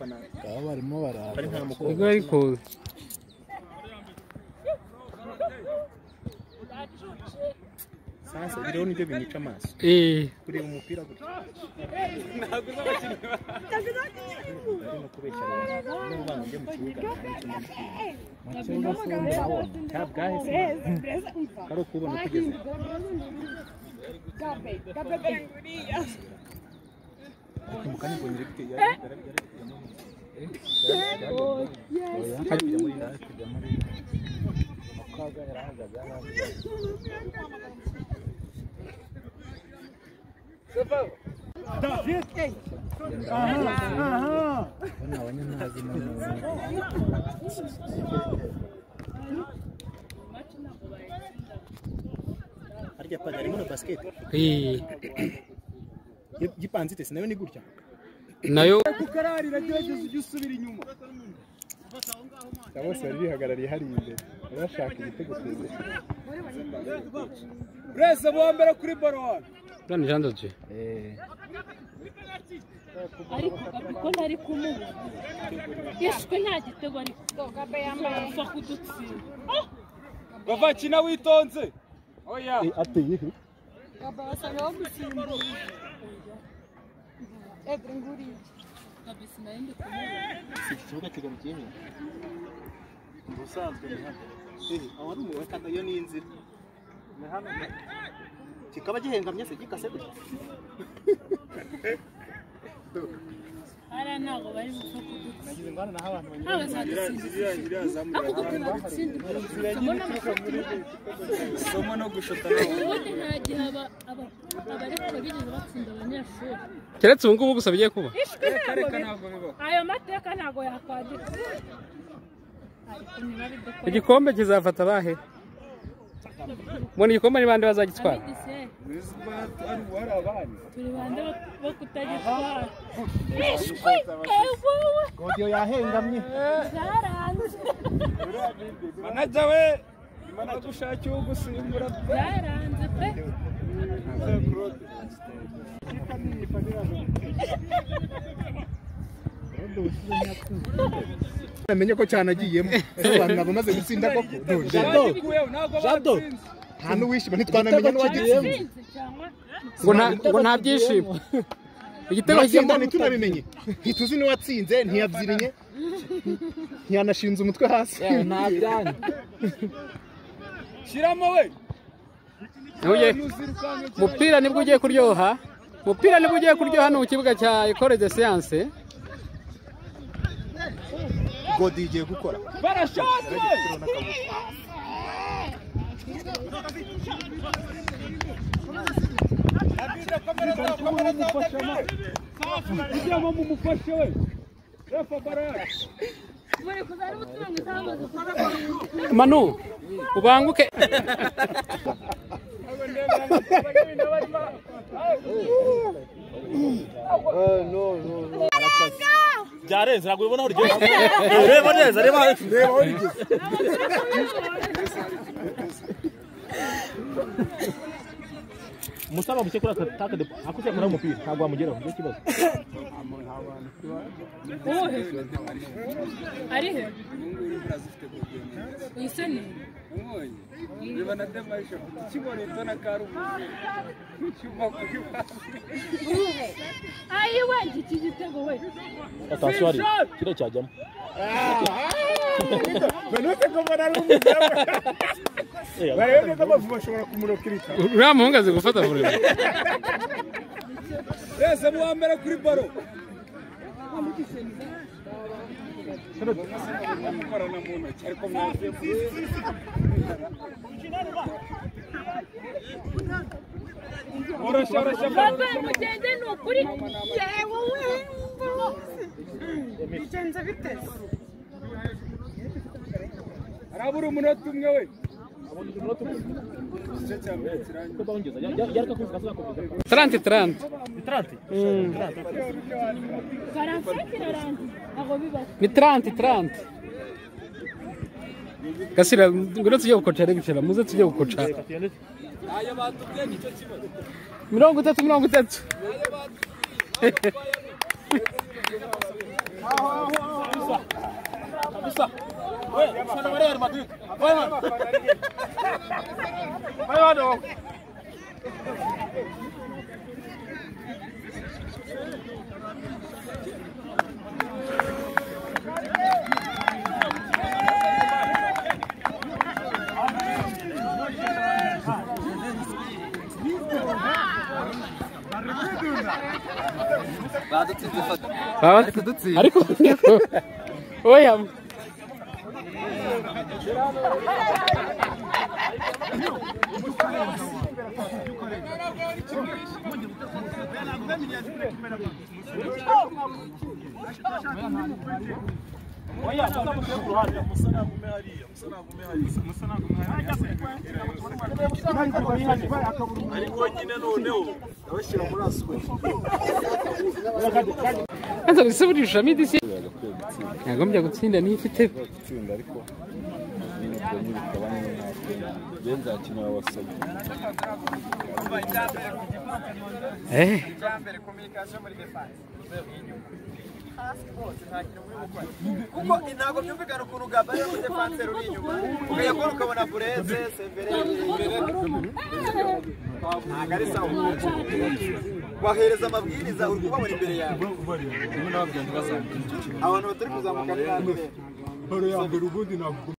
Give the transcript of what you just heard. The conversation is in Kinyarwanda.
n'abana baba barimo barara ari nta mukobwa ariko sasa biriho nibyo binyica amaso kureba umupira gutya ntabwo z'abakinnyi barimo kubeshya n'ubu bana njye mu kibuga ntabwahise kari ukubona tugeze mukanya ngo nyireke harya pada harimo na basket gipanzite sinayo ni gutya nayo kukararira gerageza ujye usubira inyuma bose bari bihagarariye hari imbere bashaka igitego cyose Brese bombera kuri ballon none jandoje ariko ntari kumubu yeshwe nta gitego ariko gabe yambaye afa kudutsinda bavakina witonze oya ateye he gabe wasanga bamusimbuye Edre nguriye kabisa naende kumubu si kibuga kigarukiye he ubusanzwe ni hano awari mu weka yo ni inzira ni hano kikaba gihengamye se gikase gutya ara nago bari gupfa kudutsinda nagize ngwana naho abantu somo no gushota ubundi ntagihe abareka bigeze batsinda abanyeshuri keretse ubu ngubu gusa bigiye kuba ayo mateka ntago yakwadika igikombe kizafata bahe mbona igikombe ni bande bazagitwara turi bande bo kutagitwara godiyo yahengamye zaranze manager we imana gushakiye ugusimbura zaranze pe namenye ko cyanagiyemo abantu bamaze gutsinda koko jado nta n'uwishima ntitwanamenye n'uwagiyemo ngo nta byishimo igitego cy'imana ntitunabimenye ntituzi n'uwatsinze ntiyabyirinye ntiyanashinze umutwe hasi nta byanya shyiramo we umupira nibwo ugiye kuryoha hano mu kibuga cya Ecole de Science godi igiye gukora barashaka mumufashe we refa barage Manu ubanguke byarenze ntabwo ubona aho rigeze reba neza reba aho rigeze musaba muke kuri ataka de akuse kuri umupira ntabwo wamugeraho nicyo kibazo ari he iseni niba na demashe kibone tona karumu cyuma kuba ayi we iki gitego we atashwari kire cyajyamo Benute komara rumugabo barebe ko bavuga bashobora kumurokirika uriya muhungu azi gufata vuriro Brese muambere kuri baro mugende ni ukuri yewe bigenze biteze arabura umunota umwe we 30 ni 30 Gasira ngoro tujye gukoca bicera muze tujye gukoca aya batubwiye nicyo kibazo 30 Bisa. Weh, sana Real Madrid. Vai, mano. Vai, mano. ariko oya Anza gusubirisha midisi yagombye gutsinda n'ifite gutsinda ariko nyine bikabanye benza akina abasabye kuko ntabwo byumvikana ukuntu Gabriel muri defense uri inyuma ukayakora ukabona Bureze Sembere ntabwo ari sawa wahereza amabwiriza uri kubabona imbere yawe abantu batari kuzamuka ni nande ya mbere ubundi ntabwo